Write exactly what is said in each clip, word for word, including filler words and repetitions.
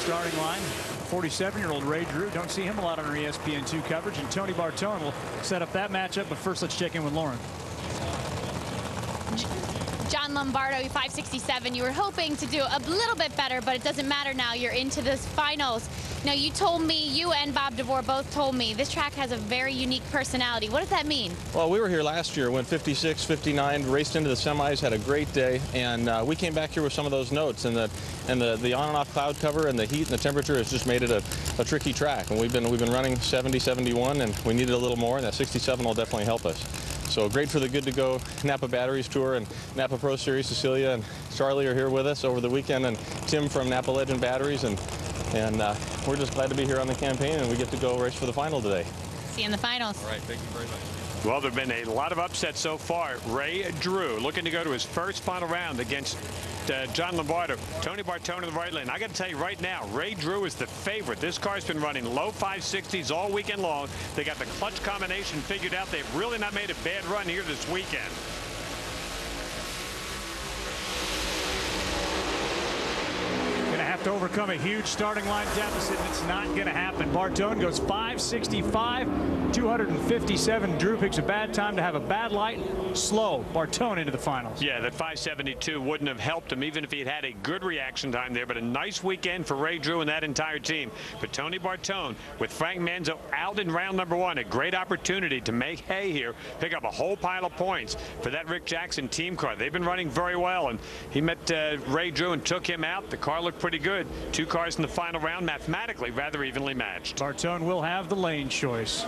starting line. forty-seven-year-old Ray Drew. Don't see him a lot on our E S P N two coverage. And Tony Bartone will set up that matchup. But first, let's check in with Lauren. John Lombardo, five sixty-seven. You were hoping to do a little bit better, but it doesn't matter now. You're into this finals. Now, you told me, you and Bob DeVore both told me, this track has a very unique personality. What does that mean? Well, we were here last year, went fifty-six, fifty-nine, raced into the semis, had a great day, and uh, we came back here with some of those notes. And the and the, the on and off cloud cover and the heat and the temperature has just made it a, a tricky track. And we've been we've been running seventy, seventy-one, and we needed a little more, and that sixty-seven will definitely help us. So great for the Good to Go Napa Batteries Tour and Napa Pro Series. Cecilia and Charlie are here with us over the weekend, and Tim from Napa Legend Batteries, and and uh, we're just glad to be here on the campaign, and we get to go race for the final today. See you in the finals. All right, thank you very much. Well, there have been a lot of upsets so far. Ray Drew looking to go to his first final round against uh, John Lombardo. Tony Bartone in the right lane. I got to tell you right now, Ray Drew is the favorite. This car's been running low five sixties all weekend long. They got the clutch combination figured out. They've really not made a bad run here this weekend. Have to overcome a huge starting line deficit. It's not going to happen. Bartone goes five sixty-five, two fifty-seven. Drew picks a bad time to have a bad light. Slow. Bartone into the finals. Yeah, that five seventy-two wouldn't have helped him even if he had had a good reaction time there. But a nice weekend for Ray Drew and that entire team. But Tony Bartone with Frank Manzo out in round number one, a great opportunity to make hay here, pick up a whole pile of points for that Rick Jackson team car. They've been running very well, and he met uh, Ray Drew and took him out. The car looked pretty good. Two cars in the final round, mathematically rather evenly matched. Bartone will have the lane choice.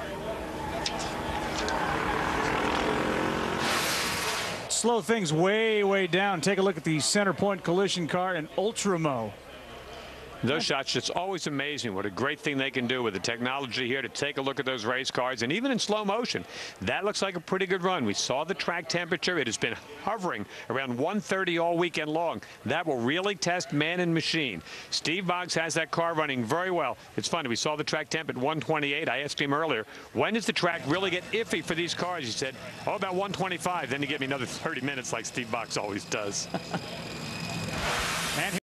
Slow things way, way down. Take a look at the center point collision car in Ultramo. Those shots, it's always amazing what a great thing they can do with the technology here to take a look at those race cars. And even in slow motion, that looks like a pretty good run. We saw the track temperature. It has been hovering around one thirty all weekend long. That will really test man and machine. Steve Boggs has that car running very well. It's funny, we saw the track temp at one twenty-eight. I asked him earlier, when does the track really get iffy for these cars? He said, oh, about one twenty-five. Then he gave me another thirty minutes like Steve Boggs always does. And